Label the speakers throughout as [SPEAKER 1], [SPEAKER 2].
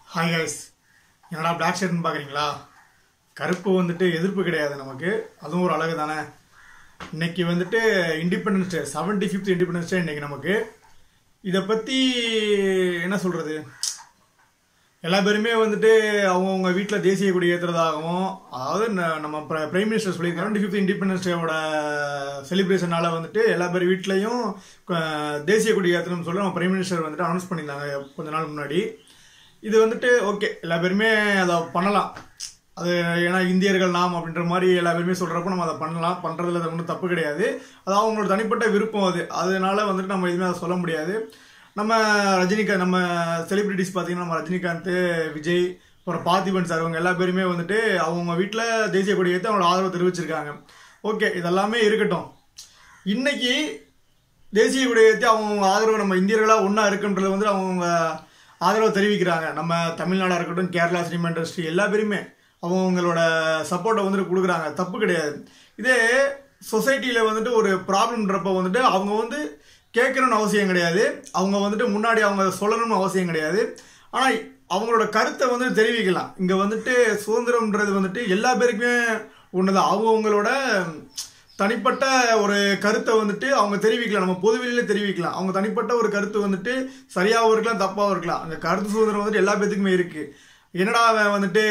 [SPEAKER 1] Hi guys, என்னடா black ஷர்ட்னு பார்க்குறீங்களா? கருப்பு வந்துட்டு எதிர்ப்பு கிடையாது நமக்கு, அதுவும் ஒரு அழகு தானே. இன்னைக்கு வந்துட்டு independence day, 75th independence day இன்னைக்கு நமக்கு. இதை பற்றி என்ன சொல்கிறது, எல்லா பேருமே வந்துட்டு அவங்கவுங்க வீட்டில் தேசிய கொடி ஏற்றுறதாகவும், அதாவது நம்ம பிரைம் மினிஸ்டர் சொல்லியிருக்காங்க 75th இண்டிபெண்டன்ஸ் டேவோட செலிப்ரேஷனால் வந்துட்டு எல்லா பேர் வீட்லேயும் தேசிய கொடி ஏற்றணும்னு சொல்லி நம்ம பிரைம் மினிஸ்டர் வந்துட்டு அனௌன்ஸ் பண்ணியிருந்தாங்க கொஞ்ச நாள் முன்னாடி. இது வந்துட்டு ஓகே, எல்லா பேருமே அதை பண்ணலாம். அது ஏன்னா இந்தியர்கள் நாம் அப்படின்ற மாதிரி எல்லா பேருமே சொல்கிறப்போ நம்ம அதை பண்ணலாம், பண்ணுறதுல அது ஒன்றும் தப்பு கிடையாது. அது அவங்களோட தனிப்பட்ட விருப்பம். அதனால வந்துட்டு நம்ம எதுவுமே அதை சொல்ல முடியாது. நம்ம ரஜினிகாந்த், நம்ம செலிபிரிட்டிஸ் பார்த்தீங்கன்னா நம்ம ரஜினிகாந்த், விஜய், அப்புறம் பார்த்திபன் சார், அவங்க எல்லா பேருமே வந்துட்டு அவங்க வீட்டில் தேசிய கொடி ஏற்றி அவங்களோட ஆதரவு தெரிவிச்சிருக்காங்க. ஓகே, இதெல்லாமே இருக்கட்டும். இன்னைக்கு தேசிய கொடி ஏற்றி அவங்க ஆதரவு நம்ம இந்தியர்களாக ஒன்றா இருக்குன்றது வந்து அவங்க ஆதரவு தெரிவிக்கிறாங்க. நம்ம தமிழ்நாடாக இருக்கட்டும், கேரளா சினிமா இண்டஸ்ட்ரி எல்லா பேருமே அவங்களோட சப்போர்ட்டை வந்துட்டு கொடுக்குறாங்க, தப்பு கிடையாது. இதே சொசைட்டியில் வந்துட்டு ஒரு ப்ராப்ளம்ன்றப்போ வந்துட்டு அவங்க வந்து கேட்கணும்னு அவசியம் கிடையாது, அவங்க வந்துட்டு முன்னாடி அவங்க சொல்லணும்னு அவசியம் கிடையாது. ஆனால் அவங்களோட கருத்தை வந்து தெரிவிக்கலாம். இங்கே வந்துட்டு சுதந்திரம்ன்றது வந்துட்டு எல்லா பேருக்குமே ஒன்று தான். அவங்களோட தனிப்பட்ட ஒரு கருத்தை வந்துட்டு அவங்க தெரிவிக்கலாம், நம்ம பொதுவெளியில தெரிவிக்கலாம். அவங்க தனிப்பட்ட ஒரு கருத்து வந்துட்டு சரியாகவும் இருக்கலாம், தப்பாகவும் இருக்கலாம். அந்த கருத்து சுதந்திரம் வந்துட்டு எல்லா பேத்துக்குமே இருக்கு. என்னடா அவன் வந்துட்டு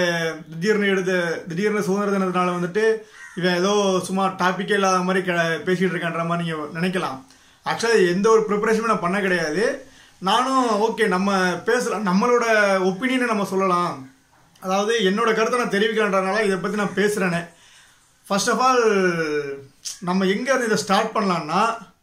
[SPEAKER 1] திடீர்னு சுதந்திர தினத்தினால வந்துட்டு இவன் ஏதோ சும்மா டாப்பிக்கே இல்லாத மாதிரி பேசிட்டு இருக்கான்ற மாதிரி நீங்க நினைக்கலாம். ஆக்சுவலாக எந்த ஒரு ப்ரிப்பரேஷனுமே நான் பண்ண கிடையாது. நானும் ஓகே, நம்ம பேசலாம், நம்மளோட ஒப்பீனியனை நம்ம சொல்லலாம். அதாவது என்னோட கருத்தை நான் தெரிவிக்கலான்றதுனால இதை பற்றி நான் பேசுகிறேனே. ஃபர்ஸ்ட் ஆஃப் ஆல் நம்ம எங்கே இருந்து இதை ஸ்டார்ட் பண்ணலான்னா,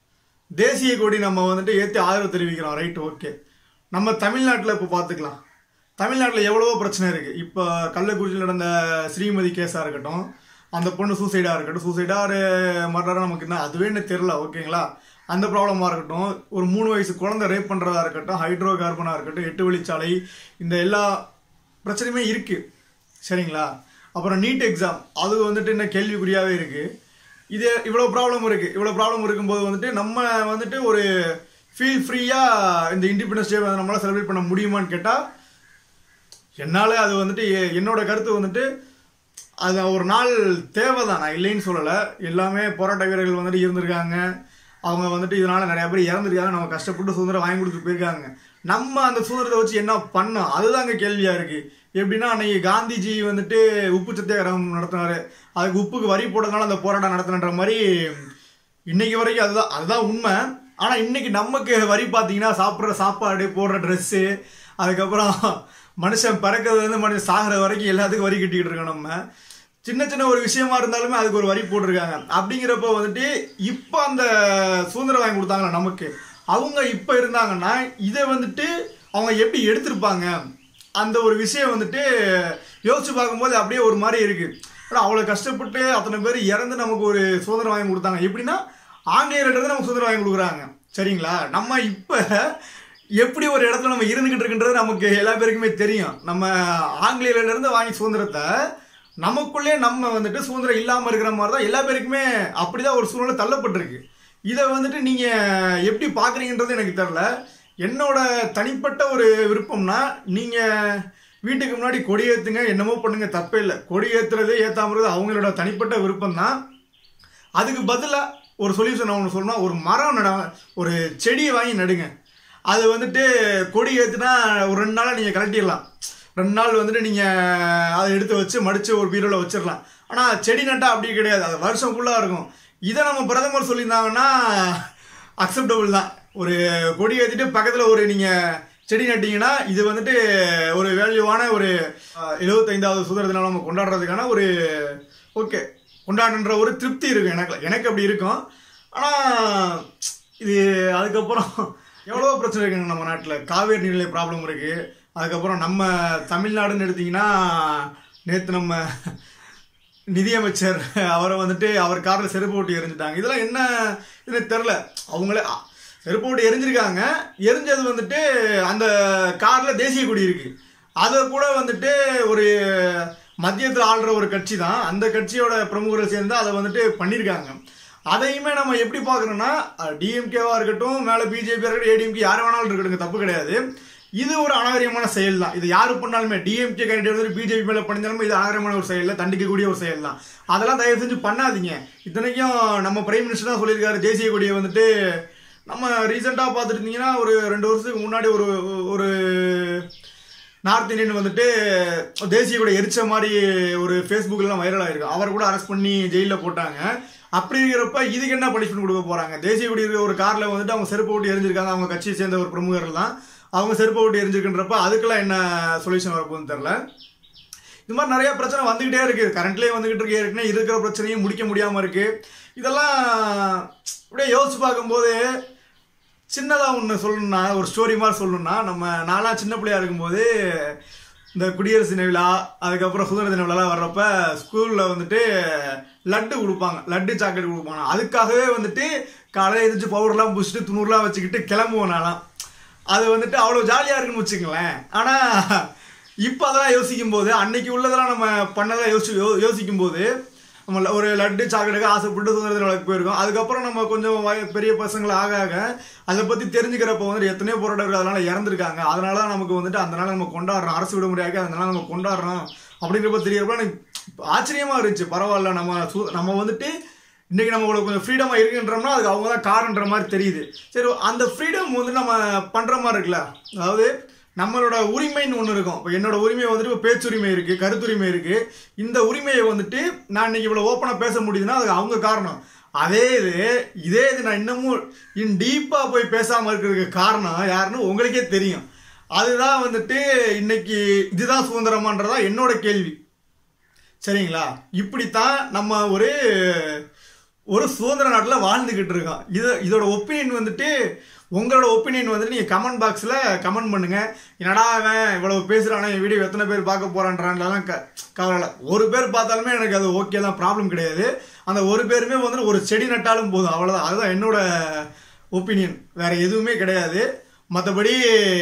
[SPEAKER 1] தேசிய கொடி நம்ம வந்துட்டு ஏற்றி ஆதரவு தெரிவிக்கிறோம், ரைட், ஓகே. நம்ம தமிழ்நாட்டில் இப்போ பார்த்துக்கலாம். தமிழ்நாட்டில் எவ்வளவோ பிரச்சனை இருக்குது. இப்போ கள்ளக்குறிச்சியில் நடந்த ஸ்ரீமதி கேஸாக இருக்கட்டும், அந்த பொண்ணு சூசைடாக இருக்கட்டும், சூசைடாக மர்டராக நமக்கு என்ன அதுவே என்ன தெரில, ஓகேங்களா. அந்த ப்ராப்ளமாக இருக்கட்டும், ஒரு 3 வயசு குழந்தை ரேப் பண்ணுறதா இருக்கட்டும், ஹைட்ரோ கார்பனாக இருக்கட்டும், 8 வழிச்சாலை, இந்த எல்லா பிரச்சனையுமே இருக்குது, சரிங்களா. அப்புறம் நீட் எக்ஸாம், அது வந்துட்டு இன்னும் கேள்விக்குறியாகவே இருக்குது. இது இவ்வளோ ப்ராப்ளம் இருக்குது. இவ்வளோ ப்ராப்ளம் இருக்கும்போது வந்துட்டு நம்ம வந்துட்டு ஒரு ஃபீல் ஃப்ரீயாக இந்த இண்டிபெண்டன்ஸ் டே நம்மளால் செலிப்ரேட் பண்ண முடியுமான்னு கேட்டால் என்னால் அது வந்துட்டு என்னோட கருத்து வந்துட்டு அது ஒரு நாள் தேவை தான், நான் இல்லைன்னு சொல்லலை. எல்லாமே போராட்ட வீரர்கள் வந்துட்டு இருந்திருக்காங்க, அவங்க வந்துட்டு இதனால் நிறையா பேர் இறந்துருக்காங்க, நம்ம கஷ்டப்பட்டு சுதந்திரம் வாங்கி கொடுத்து போயிருக்காங்க. நம்ம அந்த சுதந்திரத்தை வச்சு என்ன பண்ணோம், அதுதாங்க கேள்வியாக இருக்குது. எப்படின்னா அன்னைக்கு காந்திஜி வந்துட்டு உப்பு சத்தியாகிரகம் நடத்தினாரு, அதுக்கு உப்புக்கு வரி போட்டதுனால அந்த போராட்டம் நடத்தினன்ற மாதிரி இன்னைக்கு வரைக்கும் அதுதான் உண்மை. ஆனால் இன்னைக்கு நமக்கு வரி பார்த்தீங்கன்னா சாப்பிட்ற சாப்பாடு, போடுற ட்ரெஸ்ஸு, அதுக்கப்புறம் மனுஷன் பிறக்கிறதுலேருந்து மனுஷன் சாகிற வரைக்கும் எல்லாத்துக்கும் வரி கட்டிக்கிட்டு இருக்கோம். நம்ம சின்ன சின்ன ஒரு விஷயமா இருந்தாலுமே அதுக்கு ஒரு வரி போட்டிருக்காங்க. அப்படிங்கிறப்ப வந்துட்டு இப்போ அந்த சுதந்திரம் வாங்கி கொடுத்தாங்களா நமக்கு, அவங்க இப்போ இருந்தாங்கன்னா இதை வந்துட்டு அவங்க எப்படி எடுத்திருப்பாங்க, அந்த ஒரு விஷயம் வந்துட்டு யோசிச்சு பார்க்கும்போது அப்படியே ஒரு மாதிரி இருக்கு. ஆனால் அவ்வளோ கஷ்டப்பட்டு அத்தனை பேர் இறந்து நமக்கு ஒரு சுதந்திரம் வாங்கி கொடுத்தாங்க. எப்படின்னா ஆங்கிலேயர்கிட்ட நமக்கு சுதந்திரம் வாங்கி கொடுக்குறாங்க, சரிங்களா. நம்ம இப்போ எப்படி ஒரு இடத்துல நம்ம இருந்துகிட்டு இருக்குன்றது நமக்கு எல்லா பேருக்குமே தெரியும். நம்ம ஆங்கிலேயர்லேருந்து வாங்கி சுதந்திரத்தை நமக்குள்ளே நம்ம வந்துட்டு சுதந்திரம் இல்லாமல் இருக்கிற மாதிரி தான் எல்லா பேருக்குமே அப்படிதான் ஒரு சூழ்நிலை தள்ளப்பட்டிருக்கு. இதை வந்துட்டு நீங்கள் எப்படி பார்க்குறீங்கன்றது எனக்கு தெரில. என்னோட தனிப்பட்ட ஒரு விருப்பம்னா, நீங்கள் வீட்டுக்கு முன்னாடி கொடி ஏற்றுங்க, என்னமோ பண்ணுங்க, தப்பே இல்லை. கொடி ஏற்றுறது ஏற்றாமறது அவங்களோட தனிப்பட்ட விருப்பம் தான். அதுக்கு பதிலாக ஒரு சொல்யூஷன் ஒன்று சொல்லணும், ஒரு மரம் ஒரு செடியை வாங்கி நடுங்க. அது வந்துட்டு கொடி ஏற்றுனா ஒரு 2 நாளாக நீங்கள் கலட்டிடலாம். 2 நாள் வந்துட்டு நீங்கள் அதை எடுத்து வச்சு மடித்து ஒரு பீரோவில் வச்சிடலாம். ஆனால் செடி நட்டால் அப்படி கிடையாது, அது வருஷம் ஃபுல்லாக இருக்கும். இதை நம்ம பிரதமர் சொல்லியிருந்தாங்கன்னா அக்செப்டபுள் தான். ஒரு கொடி ஏற்றிட்டு பக்கத்தில் ஒரு நீங்கள் செடி நட்டிங்கன்னா இது வந்துட்டு ஒரு வேல்யூவான ஒரு 75வது சுதந்திர தினம் நம்ம கொண்டாடுறதுக்கான ஒரு ஓகே கொண்டாடுன்ற ஒரு திருப்தி இருக்கும். எனக்கு அப்படி இருக்கும். ஆனால் இது அதுக்கப்புறம் எவ்வளோ பிரச்சனை இருக்குங்க நம்ம நாட்டில். காவேரி நீர்நிலை ப்ராப்ளம் இருக்குது. அதுக்கப்புறம் நம்ம தமிழ்நாடுன்னு எடுத்திங்கன்னா, நேற்று நம்ம நிதியமைச்சர் அவரை வந்துட்டு அவர் காரில் செருப்பு போட்டு எரிஞ்சிட்டாங்க. இதெல்லாம் என்ன இதுன்னு தெரில. அவங்களே செருப்பு போட்டு எரிஞ்சிருக்காங்க. எரிஞ்சது வந்துட்டு அந்த காரில் தேசிய கொடி இருக்குது. அதை கூட வந்துட்டு ஒரு மத்தியத்தில் ஆள்ற ஒரு கட்சி தான், அந்த கட்சியோட பிரமுகர்கள் சேர்ந்து அதை வந்துட்டு பண்ணியிருக்காங்க. அதையுமே நம்ம எப்படி பார்க்குறோன்னா, டிஎம்கேவாக இருக்கட்டும், மேலே பிஜேபியாக இருக்கட்டும், ஏடிஎம்கே யார் வேணாலும் இருக்கட்டும், தப்பு கிடையாது. இது ஒரு அநாகரிகமான செயல் தான். இது யாரு பண்ணாலுமே, டிஎம்கே கேண்டிடேட் வந்து பிஜேபி மேல பண்ணிருந்தாலுமே இது அநாகரிகமான ஒரு செயல், தண்டிக்கக்கூடிய ஒரு செயல் தான். அதெல்லாம் தயவு செஞ்சு பண்ணாதீங்க. இத்தனைக்கும் நம்ம பிரைம் மினிஸ்டர் தான் சொல்லியிருக்காரு, தேசிய கொடியை வந்துட்டு நம்ம ரீசெண்டாக பார்த்துருந்தீங்கன்னா ஒரு 2 வருஷத்துக்கு முன்னாடி ஒரு நார்த் இந்தியன் வந்துட்டு தேசிய கொடி எரிச்ச மாதிரி ஒரு ஃபேஸ்புக்லாம் வைரல் ஆயிருக்கு. அவர் கூட அரெஸ்ட் பண்ணி ஜெயிலில் போட்டாங்க. அப்படி இருக்கிறப்ப இதுக்கு என்ன பனிஷ்மெண்ட் கொடுக்க போறாங்க? தேசிய கொடி இருக்கிற ஒரு கார்ல வந்துட்டு அவங்க செருப்பு விட்டு எரிஞ்சிருக்காங்க, அவங்க கட்சியை சேர்ந்த ஒரு பிரமுகர்கள் தான், அவங்க செருப்பு விட்டு எரிஞ்சிருக்குன்றப்ப அதுக்கெல்லாம் என்ன சொல்யூஷன் வரப்போகுதுன்னு தெரியல. இது மாதிரி நிறைய பிரச்சனை வந்துகிட்டே இருக்கு, கரண்ட்லேயே வந்துகிட்டு இருக்கு. ஏற்கனவே இருக்கிற பிரச்சனையும் முடிக்க முடியாம இருக்கு. இதெல்லாம் அப்படியே யோசிச்சு பார்க்கும்போது சின்னதாக ஒன்று சொல்லணும்னா, ஒரு ஸ்டோரி மாதிரி சொல்லணும்னா, நான்லாம் சின்ன பிள்ளையா இருக்கும்போது இந்த குடியரசு தின விழா, அதுக்கப்புறம் சுதந்திர தின விழாலாம் வர்றப்ப ஸ்கூலில் வந்துட்டு லட்டு கொடுப்பாங்க, லட்டு சாக்லேட் கொடுப்பாங்க. அதுக்காகவே வந்துட்டு காலையில் எழுந்திரிச்சு பவுடர்லாம் பூசிட்டு துணூர்லாம் வச்சுக்கிட்டு கிளம்புவோம் நான்லாம். அது வந்துட்டு அவ்வளோ ஜாலியாக இருக்குன்னு வச்சுங்களேன். ஆனால் இப்போ அதெல்லாம் யோசிக்கும் போது, அன்னைக்கு உள்ளதெல்லாம் நம்ம பண்ணதான் யோசிக்கும் போது நம்ம ஒரு லட்டு சாக்லேட்டுக்கு ஆசைப்பட்டு சுதந்திர தின விழாக்கு போயிருக்கோம். அதுக்கப்புறம் நம்ம கொஞ்சம் பெரிய பசங்களை ஆக அதை பற்றி தெரிஞ்சுக்கிறப்ப வந்துட்டு எத்தனையோ போராட்டங்கள் அதனால இறந்துருக்காங்க. அதனால தான் நமக்கு வந்துட்டு அந்த நாள் நம்ம கொண்டாடுறோம், அரசு விடுமுறையாக அதனால நம்ம கொண்டாடுறோம் அப்படிங்கிறப்ப தெரியறப்ப எனக்கு ஆச்சரியமா இருந்துச்சு. பரவாயில்ல, நம்ம வந்துட்டு இன்னைக்கு நம்ம கொஞ்சம் ஃப்ரீடமா இருக்குன்றோம்னா அதுக்கு அவங்க தான் காரணன்ற மாதிரி தெரியுது. சரி, அந்த ஃப்ரீடம் வந்து நம்ம பண்ற மாதிரி இருக்குல்ல, அதாவது நம்மளோட உரிமைன்னு ஒன்று இருக்கும். இப்போ என்னோட உரிமை வந்துட்டு இப்போ பேச்சுரிமை இருக்கு, கருத்துரிமை இருக்கு. இந்த உரிமையை வந்துட்டு நான் இன்னைக்கு இவ்வளோ ஓப்பனாக பேச முடியுதுன்னா அதுக்கு அவங்க காரணம். இதே இது நான் இன்னமும் டீப்பாக போய் பேசாமல் இருக்கிறதுக்கு காரணம் யாருன்னு உங்களுக்கே தெரியும். அதுதான் வந்துட்டு இன்னைக்கு இதுதான் சுதந்திரமான்றதா என்னோட கேள்வி. சரிங்களா? இப்படித்தான் நம்ம ஒரு சுதந்திர நாட்டில் வாழ்ந்துகிட்டு இருக்கோம். இதோட ஒப்பீனியன் வந்துட்டு, உங்களோட ஒப்பீனியன் வந்துட்டு நீங்கள் கமெண்ட் பாக்ஸில் கமெண்ட் பண்ணுங்க. என்னடா அவன் இவ்வளவு பேசுகிறானா, என் வீடியோ எத்தனை பேர் பார்க்க போறான்றான்லாம் கவலை. ஒரு பேர் பார்த்தாலுமே எனக்கு அது ஓகே தான், ப்ராப்ளம் கிடையாது. அந்த ஒரு பேருமே வந்துட்டு ஒரு செடி நட்டாலும் போதும், அவ்வளோதான். அதுதான் என்னோட ஒப்பீனியன், வேற எதுவுமே கிடையாது. மற்றபடி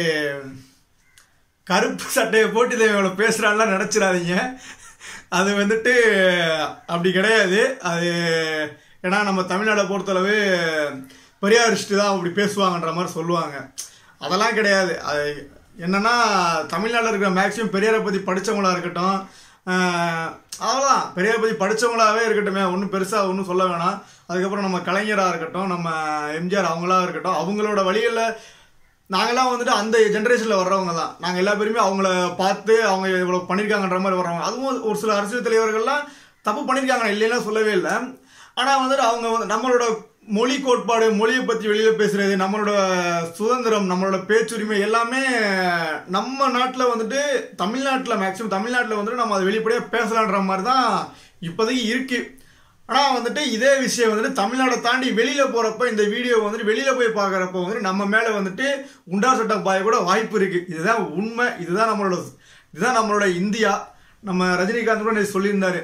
[SPEAKER 1] கருப்பு சட்டையை போட்டு இதை இவ்வளோ பேசுகிறான்லாம் நினச்சிடாதீங்க. அது வந்துட்டு அப்படி கிடையாது. அது ஏன்னா நம்ம தமிழ்நாடை பொறுத்தளவு பெரியாரிஸ்ட்டு தான் அப்படி பேசுவாங்கன்ற மாதிரி சொல்லுவாங்க. அதெல்லாம் கிடையாது. அது என்னன்னா, தமிழ்நாட்டில் இருக்கிற மேக்ஸிமம் பெரியாரை பற்றி படித்தவங்களா இருக்கட்டும், அவ்வளோதான், பெரியாரை பற்றி படித்தவங்களாவே இருக்கட்டுமே, ஒன்றும் பெருசாக ஒன்றும் சொல்ல வேணாம். அதுக்கப்புறம் நம்ம கலைஞராக இருக்கட்டும், நம்ம எம்ஜிஆர் அவங்களா இருக்கட்டும், அவங்களோட வழிகளில் நாங்களாம் வந்துட்டு அந்த ஜென்ரேஷனில் வர்றவங்க தான். நாங்கள் எல்லா பேருமே அவங்கள பார்த்து அவங்க இவ்வளோ பண்ணியிருக்காங்கன்ற மாதிரி வர்றவங்க. அதுவும் ஒரு சில அரசியல் தலைவர்கள்லாம் தப்பு பண்ணியிருக்காங்க, இல்லைன்னா சொல்லவே இல்லை. ஆனால் வந்துட்டு அவங்க வந்து நம்மளோட மொழி கோட்பாடு, மொழியை பற்றி வெளியில் பேசுறது, நம்மளோட சுதந்திரம், நம்மளோட பேச்சுரிமை எல்லாமே நம்ம நாட்டில் வந்துட்டு தமிழ்நாட்டில் மேக்ஸிமம் தமிழ்நாட்டில் வந்துட்டு நம்ம அதை வெளிப்படையாக பேசலான்ற மாதிரி தான் இப்போதைக்கு இருக்கு. ஆனால் வந்துட்டு இதே விஷயம் வந்துட்டு தமிழ்நாடை தாண்டி வெளியில் போகிறப்ப, இந்த வீடியோ வந்துட்டு வெளியில் போய் பார்க்குறப்ப வந்துட்டு நம்ம மேலே வந்துட்டு குண்டா சட்டம் பாய கூட வாய்ப்பு இருக்குது. இதுதான் உண்மை, இதுதான் நம்மளோட இந்தியா. நம்ம ரஜினிகாந்த் கூட சொல்லியிருந்தாரு,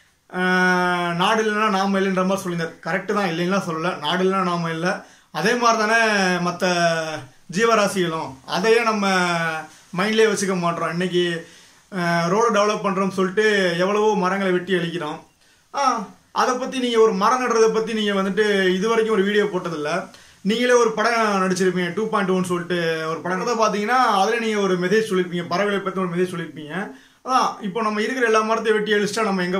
[SPEAKER 1] நாடு இல்லைன்னா நாம இல்லைன்ற மாதிரி சொல்லியிருந்தார். கரெக்டு தான், இல்லைன்னா சொல்லலை, நாடு இல்லைன்னா நாம இல்லை. அதே மாதிரி தானே மற்ற ஜீவராசிகளும், அதையே நம்ம மைண்ட்லேயே வச்சுக்க மாட்டோம். இன்னைக்கு ரோடு டெவலப் பண்ணுறோம்னு சொல்லிட்டு எவ்வளவோ மரங்களை வெட்டி அழிக்கிறோம். அதை பற்றி நீங்கள் ஒரு மரம் நடுறதை பற்றி நீங்கள் வந்துட்டு இது வரைக்கும் ஒரு வீடியோ போட்டதில்லை. நீங்களே ஒரு படம் நடிச்சிருப்பீங்க 2.1 சொல்லிட்டு ஒரு படம் தான் பார்த்தீங்கன்னா, அதில் நீங்கள் ஒரு மெசேஜ் சொல்லியிருப்பீங்க, பறவைகளை பற்றி ஒரு மெசேஜ் சொல்லியிருப்பீங்க. அதான் இப்போ நம்ம இருக்கிற எல்லா மரத்தையும் வெட்டி அழிச்சிட்டா நம்ம எங்கே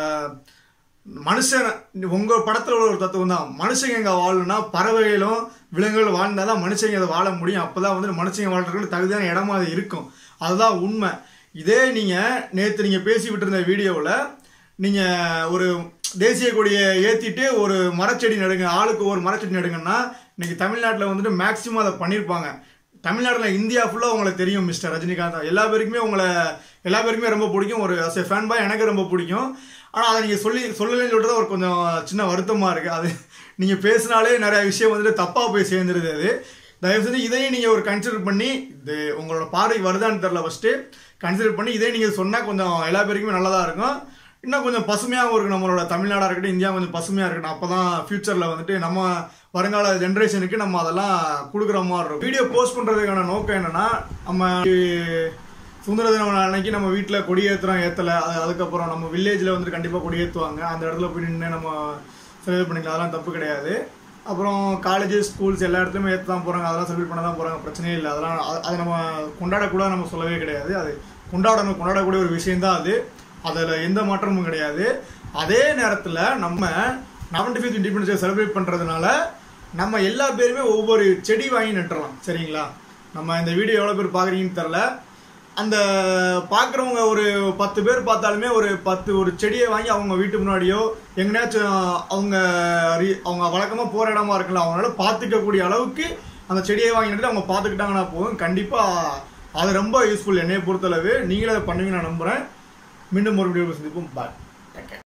[SPEAKER 1] மனுஷன், உங்கள் படத்தில் ஒரு தத்துவம் தான், மனுஷங்க எங்கே வாழணும்னா பறவைகளும் விலங்குகளும் வாழ்ந்தால் தான் மனுஷங்க அதை வாழ முடியும். அப்போ தான் வந்துட்டு மனுஷங்க வாழ்றதுக்கு தகுதியான இடமா அது இருக்கும். அதுதான் உண்மை. இதே நீங்கள் நேற்று நீங்கள் பேசி விட்டுருந்த வீடியோவில் நீங்கள் ஒரு தேசிய கொடியை ஏற்றிட்டு ஒரு மரச்செடி நடுங்க, ஆளுக்கு ஒரு மரச்செடி நடுங்கன்னா இன்னைக்கு தமிழ்நாட்டில் வந்துட்டு மேக்சிமம் அதை பண்ணியிருப்பாங்க. தமிழ்நாட்டில் இந்தியா ஃபுல்லாக உங்களை தெரியும் மிஸ்டர் ரஜினிகாந்த். எல்லா பேருக்குமே ரொம்ப பிடிக்கும். ஒரு அஸ் எ ஃபேன் பாய் எனக்கு ரொம்ப பிடிக்கும். ஆனால் அதை நீங்கள் சொல்லலைன்னு சொல்லிட்டு ஒரு கொஞ்சம் சின்ன வருத்தமாக இருக்குது. அது நீங்கள் பேசினாலே நிறைய விஷயம் வந்துட்டு தப்பாக போய் சேர்ந்துருது. அது தயவு செஞ்சு இதையும் நீங்கள் ஒரு கன்சிடர் பண்ணி, இது உங்களோட பார்வைக்கு வருதான்னு தெரில, ஃபஸ்ட்டு கன்சிடர் பண்ணி இதே நீங்கள் சொன்னால் கொஞ்சம் எல்லா பேருக்குமே நல்லதாக இருக்கும். இன்னும் கொஞ்சம் பசுமையாகவும் இருக்கும். நம்மளோட தமிழ்நாடாக இருக்கட்டும், இந்தியா கொஞ்சம் பசுமையாக இருக்கணும். அப்போ தான் ஃபியூச்சரில் வந்துட்டு நம்ம வருங்கால ஜென்ரேஷனுக்கு நம்ம அதெல்லாம் கொடுக்குற மாதிரி இருக்கும். வீடியோ போஸ்ட் பண்ணுறதுக்கான நோக்கம் என்னென்னா, நம்ம சுதந்திர தினம் அன்னைக்கு நம்ம வீட்டில் கொடி ஏற்றலை, அதுக்கப்புறம் நம்ம வில்லேஜில் வந்துட்டு கண்டிப்பாக கொடி ஏற்றுவாங்க. அந்த இடத்துல போய் நின்று நம்ம செலிப்ரேட் பண்ணிக்கலாம், அதெல்லாம் தப்பு கிடையாது. அப்புறம் காலேஜ் ஸ்கூல்ஸ் எல்லா இடத்துலையுமே ஏற்று தான் போகிறாங்க, அதெல்லாம் செலிப்ரேட் பண்ண தான் போகிறாங்க, பிரச்சனையே இல்லை. அதெல்லாம் அதை நம்ம கொண்டாடக்கூடாது நம்ம சொல்லவே கிடையாது. அது கொண்டாடக்கூடிய ஒரு விஷயந்தான் அது, அதில் எந்த மாற்றமும் கிடையாது. அதே நேரத்தில் நம்ம 95th இண்டிபெண்டன்ஸ் டே செலிப்ரேட் பண்ணுறதுனால நம்ம எல்லா பேருமே ஒவ்வொரு செடி வாங்கி நட்டுறலாம். சரிங்களா? நம்ம இந்த வீடியோ எவ்வளோ பேர் பார்க்குறீங்கன்னு தெரில, அந்த பார்க்குறவங்க ஒரு 10 பேர் பார்த்தாலுமே ஒரு செடியை வாங்கி அவங்க வீட்டு முன்னாடியோ எங்கேயாச்சும் அவங்க வழக்கமாக போகிற இடமா இருக்கலாம், அவங்களால பார்த்துக்கக்கூடிய அளவுக்கு அந்த செடியை வாங்கி நட்டு அவங்க பார்த்துக்கிட்டாங்கன்னா போதும். கண்டிப்பாக அது ரொம்ப யூஸ்ஃபுல் என்னையை பொறுத்தளவு. நீங்களே அதை பண்ணுவீங்க நான் நம்புகிறேன். மீண்டும் ஒரு வீடியோ சந்திப்போம். பாய்.